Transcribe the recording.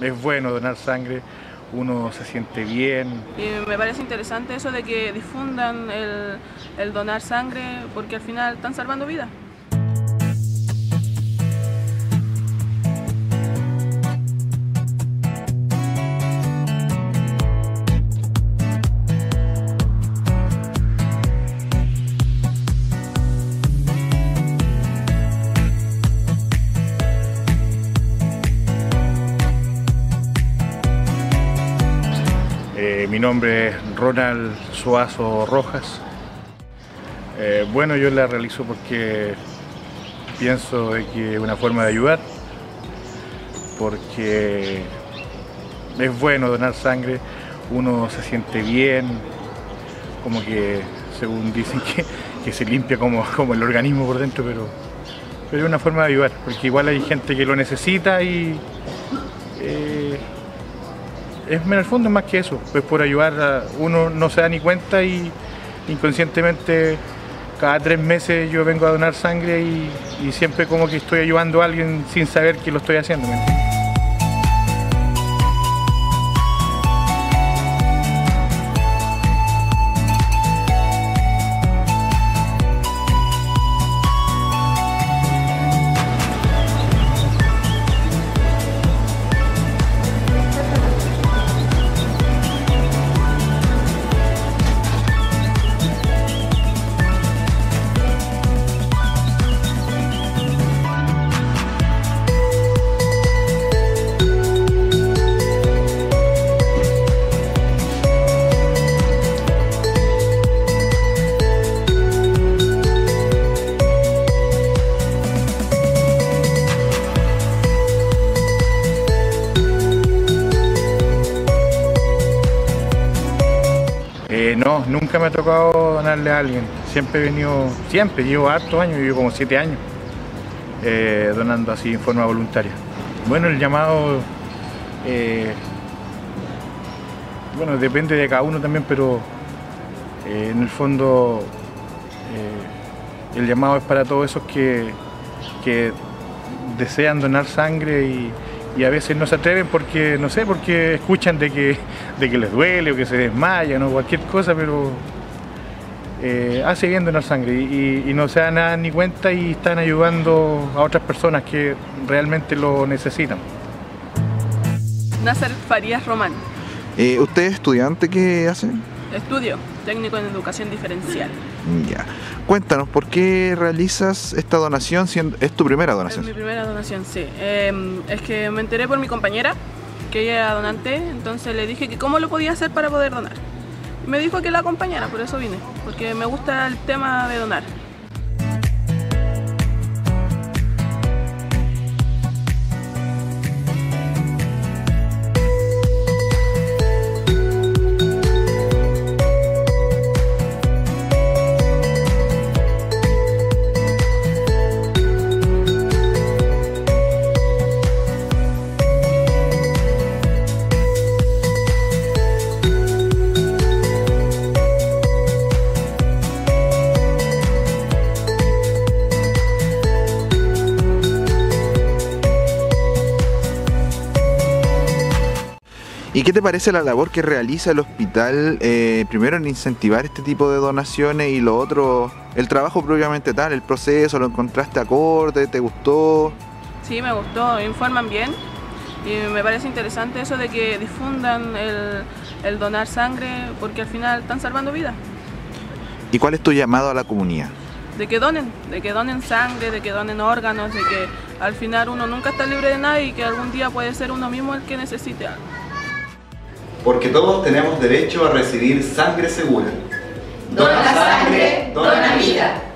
es bueno donar sangre, uno se siente bien. Y me parece interesante eso de que difundan el donar sangre, porque al final están salvando vidas. Mi nombre es Ronald Suazo Rojas. Bueno, yo la realizo porque pienso de que es una forma de ayudar, porque es bueno donar sangre, uno se siente bien, como que según dicen que se limpia como el organismo por dentro, pero es una forma de ayudar, porque igual hay gente que lo necesita y en el fondo es más que eso, pues por ayudar uno no se da ni cuenta y inconscientemente cada 3 meses yo vengo a donar sangre y siempre como que estoy ayudando a alguien sin saber que lo estoy haciendo. No, nunca me ha tocado donarle a alguien. Siempre llevo hartos años, llevo como 7 años donando así en forma voluntaria. Bueno, el llamado, bueno, depende de cada uno también, pero en el fondo el llamado es para todos esos que desean donar sangre y a veces no se atreven porque, no sé, porque escuchan de que les duele o que se desmayan o cualquier cosa, pero hace bien donar sangre y no se dan nada ni cuenta y están ayudando a otras personas que realmente lo necesitan. Nasser Farías Román. ¿Usted es estudiante? ¿Qué hace? Estudio técnico en educación diferencial. Ya. Cuéntanos, ¿por qué realizas esta donación? ¿Es tu primera donación? Es mi primera donación, sí. Es que me enteré por mi compañera que ella era donante, entonces le dije que cómo lo podía hacer para poder donar. Y me dijo que la acompañara, por eso vine, porque me gusta el tema de donar. ¿Y qué te parece la labor que realiza el hospital, primero en incentivar este tipo de donaciones y lo otro, el trabajo propiamente tal, el proceso, lo encontraste acorde, te gustó? Sí, me gustó, informan bien y me parece interesante eso de que difundan el donar sangre, porque al final están salvando vidas. ¿Y cuál es tu llamado a la comunidad? De que donen sangre, de que donen órganos, de que al final uno nunca está libre de nada y que algún día puede ser uno mismo el que necesite algo. Porque todos tenemos derecho a recibir sangre segura. Dona sangre, dona vida.